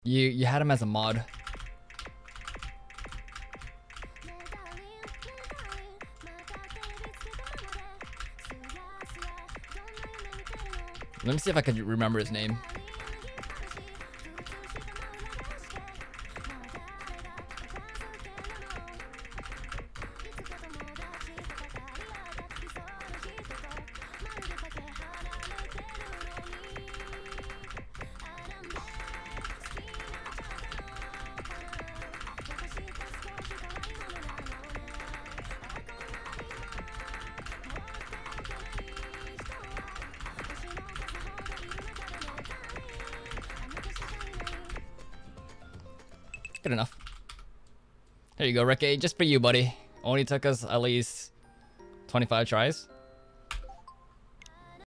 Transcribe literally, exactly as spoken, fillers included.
You you had him as a mod. Let me see if I can remember his name. Good enough. There you go, Ricky. Just for you, buddy. Only took us at least twenty-five tries.